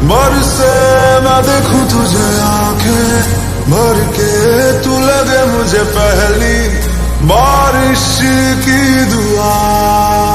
बरसे मैं देखूं तुझे आंखें भर के, तू लगे मुझे पहली बारिश की दुआ।